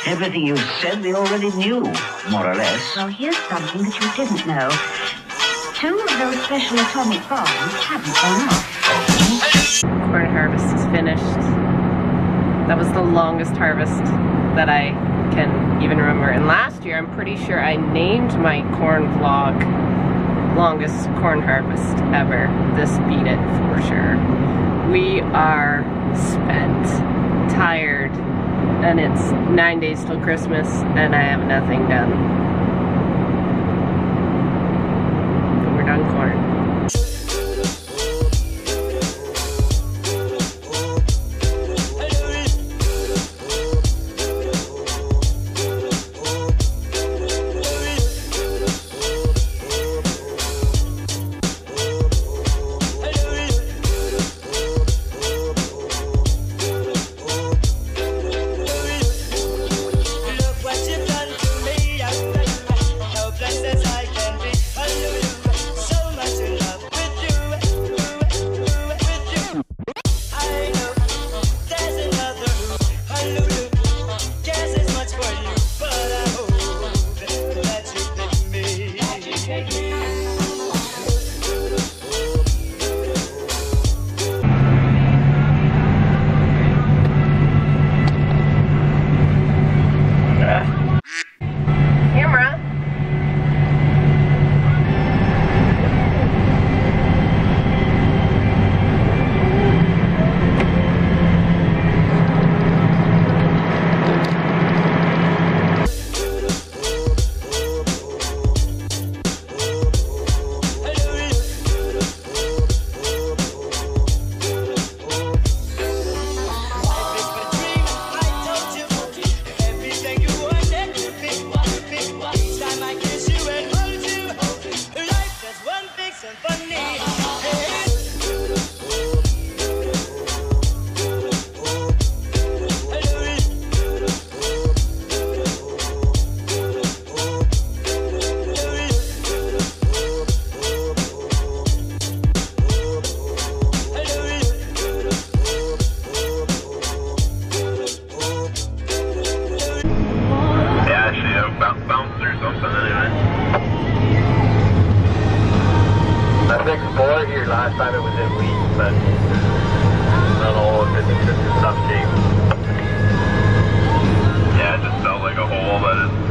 Everything you said we already knew, more or less. Well, here's something that you didn't know. 2 of those special atomic bombs haven't gone off. Corn harvest is finished. That was the longest harvest that I can even remember. And last year, I'm pretty sure I named my corn vlog longest corn harvest ever. This beat it for sure. We are spent, tired, and it's 9 days till Christmas and I have nothing done. But we're done corn. Last time it was in wheat, but I don't know if it's in tough shape. Yeah, it just felt like a hole that is